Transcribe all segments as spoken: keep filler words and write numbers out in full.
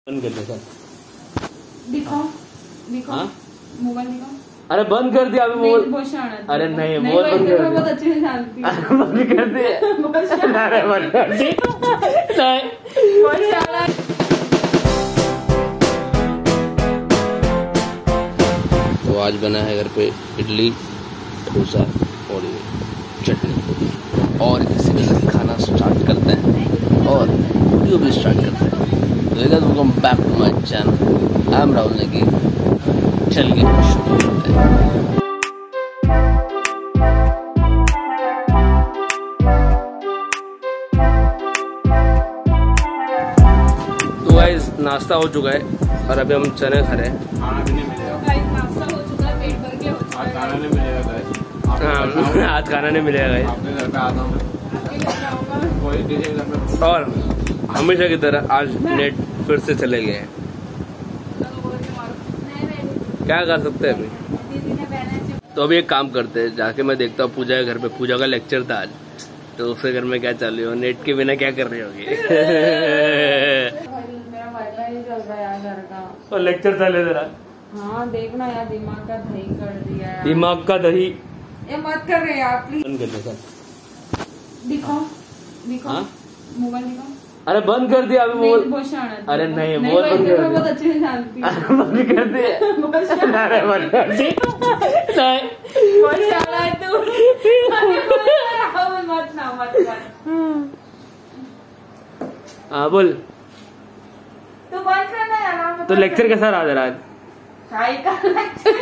बंद कर दिया। दिखाओ दिखाओ मोबाइल दिखाओ। अरे बंद कर दिया अभी मोबाइल। अरे नहीं मोबाइल बंद कर दिया। बहुत अच्छे से जानती हूँ। अरे बंद कर दिया। अरे बंद कर दिया। तो आज बना है घर पे इडली डोसा और चटनी और इसी के साथ खाना स्टार्ट करते हैं और वीडियो भी स्टार्ट करते हैं। तो welcome back to my channel. I am Rahul Negi. चलिए शुरू करते हैं। तो गाइस नाश्ता हो चुका है और अभी हम चने खा रहे हैं। खाना भी नहीं मिलेगा। गाइस नाश्ता हो चुका है, पेट भर के हो चुका है। आज खाना नहीं मिलेगा गाइस। हाँ आज खाना नहीं मिलेगा गाइस। आपके घर पे आता हूँ कोई डिश घर पे। और हमेशा की तरह आज नेट फिर से चले गए हैं। क्या कर सकते हैं अभी। तो अभी एक काम करते हैं, जाके मैं देखता हूँ पूजा के घर पे। पूजा का लेक्चर था आज, तो उसके घर में क्या चल रही हो, नेट के बिना क्या कर रही होगी। मेरा वाईफाई नहीं चल रहा यार घर का। और लेक्चर चले जरा। हाँ देखना यार, दिमाग का दही कर दिया यार। दिमाग का दही ये मत कर रहे यार प्लीज। बंद कर दिया। दिखाओ दिखाओ हाँ? मोबाइल दिखाओ। अरे बंद कर दिया अभी मोबाइल। अरे नहीं मोबाइल बंद कर दिया। बहुत अच्छे से जानती हूँ। अरे बंद कर दिया। अरे बंद कर दिया। बहुत शाला है तू। मत ना मत कर। हाँ बोल। तो बंद करना यार। तो लेक्चर कैसा रहा जरा आज? काय का लेक्चर?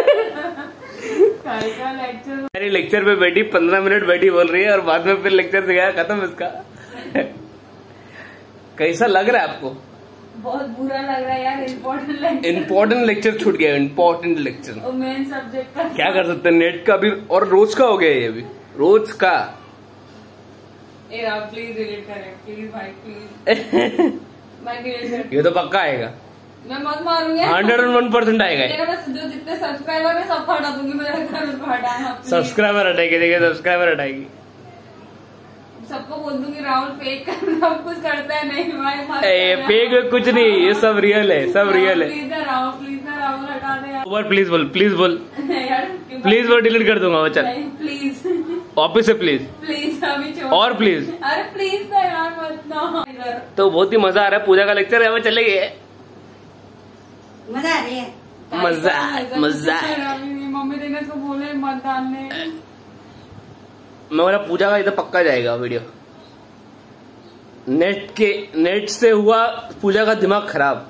काय का लेक्चर? अरे लेक्चर पे बैठी पंद्रह मिनट बैठी बोल रही है और बाद में फिर लेक्चर से गया खत्म इसका। कैसा लग रहा है आपको? बहुत बुरा लग रहा है यार। इम्पोर्टेंट लेक्चर इम्पोर्टेंट लेक्चर छूट गया। इम्पोर्टेंट लेक्चर और मेन सब्जेक्ट का क्या कर सकते हैं। नेट का भी और रोज का हो गया ये अभी रोज का। प्लीज डिलीट करें प्लीज भाई प्लीज। मैं डिलीट कर। ये तो पक्का आएगा। मैं मत मारूंगी। हंड्रेड एंड वन परसेंट आएगा। जो जितने सब्सक्राइबर है सब हटा दूंगी मैं। उसको हटाना। सब्सक्राइबर हटाएगी। देखिए सब्सक्राइबर हटाएगी। सबको बोल दूंगी राहुल फेक सब कुछ करता है। नहीं भाई ए, फेक कुछ नहीं, ये सब रियल है। सब रियल है। प्लीज ना राहुल प्लीज ना राहुल हटा दे यार। प्लीज बोल प्लीज बोल यार प्लीज वो डिलीट कर दूंगा। वो चल प्लीज ऑफिस से प्लीज प्लीज अभी छोड़। और प्लीज। अरे प्लीज ना यार मत ना। तो बहुत ही मजा आ रहा है। पूजा का लेक्चर है वो चले गए। मजा आ रही है। मजा मजा। मम्मी देने को बोले मत डालने। मैं बोला पूजा का इधर पक्का जाएगा वीडियो। नेट के नेट से हुआ पूजा का दिमाग खराब।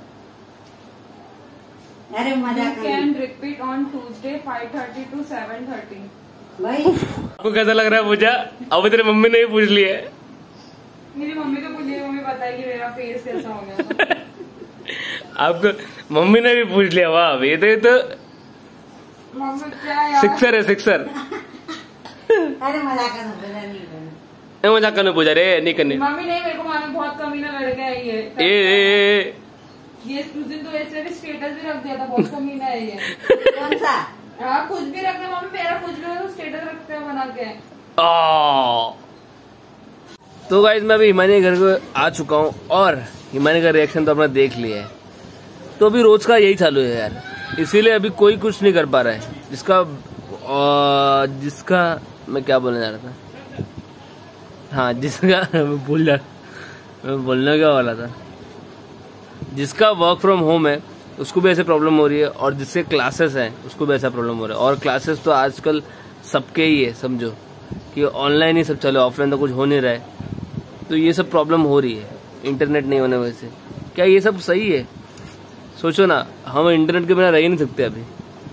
अरे मजा can repeat on Tuesday five thirty to seven thirty. भाई आपको कैसा लग रहा है पूजा? अब तेरे मम्मी ने भी पूछ लिया है। मेरी मम्मी तो पूछ मम्मी पता है कि मेरा फेस कैसा हो गया। आपको मम्मी ने भी पूछ लिया। वाह ये तो, ये तो मम्मी क्या यार? सिक्सर है सिक्सर। अरे मजाक करना पूजा नहीं करना। मजाक करने पूजा रे नहीं करनी। मम्मी नहीं मेरे को मालूम बहुत कमीना लड़का है ये। ए, ए, ए, ये उस दिन तो ऐसे भी स्टेटस भी रख दिया था। बहुत कमीना है ये। कौन सा? हाँ कुछ भी रखना मम्मी मेरा कुछ भी हो स्टेटस रखते हैं बना के। आ। तो गाइस मैं अभी हिमानी के घर को आ चुका हूँ और हिमानी का रिएक्शन तो आपने देख लिया है। तो अभी रोज का यही चालू है यार, इसीलिए अभी कोई कुछ नहीं कर पा रहा है। जिसका आ, जिसका मैं क्या बोलने जा रहा था। हाँ जिसका मैं भूल जा मैं बोलने क्या वाला था। जिसका वर्क फ्रॉम होम है उसको भी ऐसे प्रॉब्लम हो रही है और जिससे क्लासेस हैं उसको भी ऐसा प्रॉब्लम हो रहा है। और क्लासेस तो आजकल सबके ही है, समझो कि ऑनलाइन ही सब चले, ऑफलाइन तो कुछ हो नहीं रहा है। तो ये सब प्रॉब्लम हो रही है इंटरनेट नहीं होने वजह से। क्या ये सब सही है? सोचो ना, हम इंटरनेट के बिना रह ही नहीं सकते। अभी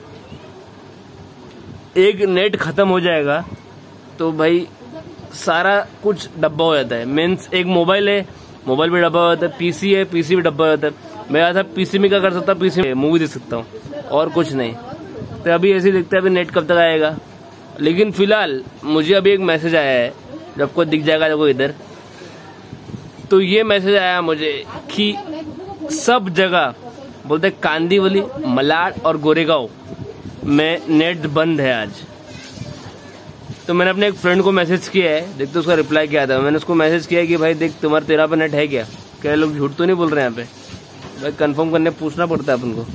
एक नेट खत्म हो जाएगा तो भाई सारा कुछ डब्बा हो जाता है। मीन्स एक मोबाइल है, मोबाइल भी डब्बा हो जाता है। पीसी है, पीसी भी डब्बा हो जाता है। मैं ऐसा पीसी में क्या कर सकता, पीसी में मूवी देख सकता हूँ और कुछ नहीं। तो अभी ऐसे ही देखते हैं अभी नेट कब तक आएगा। लेकिन फिलहाल मुझे अभी एक मैसेज आया है, जब आपको दिख जाएगा देखो इधर। तो ये मैसेज आया मुझे कि सब जगह बोलते कांदीवली, मलाड और गोरेगांव में नेट बंद है आज। तो मैंने अपने एक फ्रेंड को मैसेज किया है, देख तो उसका रिप्लाई किया था। मैंने उसको मैसेज किया कि भाई देख तुम्हारा तेरा पे नेट है क्या? क्या लोग झूठ तो नहीं बोल रहे हैं यहाँ पे? भाई कंफर्म करने पूछना पड़ता है अपन को।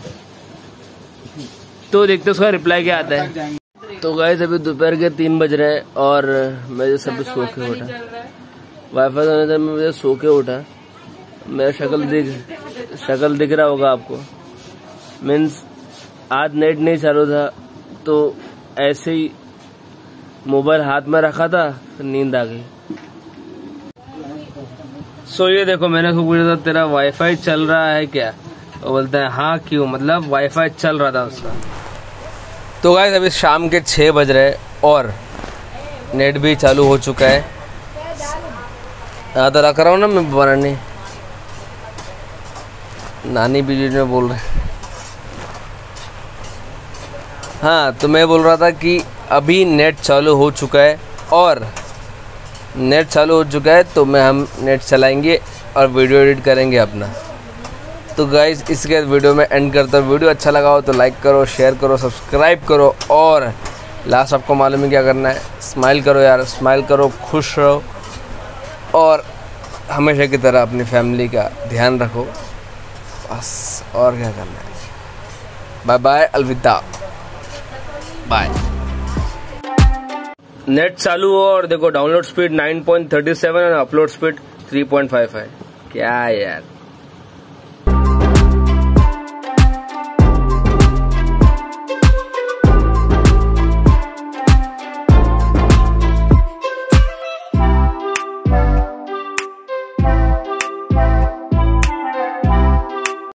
तो देखते उसका रिप्लाई क्या आता है। तो गाइस अभी दोपहर के तीन बज रहे हैं और मैं जैसे अभी सो के उठा, वाईफाई होने से मैं मुझे सो के उठा। मेरा शक्ल दिख शक्ल दिख रहा होगा आपको। मीन्स आज नेट नहीं चालू था तो ऐसे ही मोबाइल हाथ में रखा था, फिर नींद आ गई। सो ये देखो मैंने उसको पूछा था तेरा वाईफाई चल रहा है क्या, वो बोलता है हाँ क्यों, मतलब वाईफाई चल रहा था उसका। तो गाइस अभी शाम के छः बज रहे और नेट भी चालू हो चुका है। हाँ तो रख रहा हूँ ना मैं बनाने, नानी बीजी में बोल रहे। हाँ तो मैं बोल रहा था कि अभी नेट चालू हो चुका है और नेट चालू हो चुका है तो मैं हम नेट चलाएंगे और वीडियो एडिट करेंगे अपना। तो गाइस इसके वीडियो में एंड करता हूँ। वीडियो अच्छा लगा हो तो लाइक करो, शेयर करो, सब्सक्राइब करो और लास्ट आपको मालूम है क्या करना है, स्माइल करो यार, स्माइल करो, खुश रहो और हमेशा की तरह अपनी फैमिली का ध्यान रखो, बस और क्या करना है। बाय बाय, अलविदा, बाय। नेट चालू हो और देखो download speed nine point thirty seven और upload speed three point five five. क्या यार।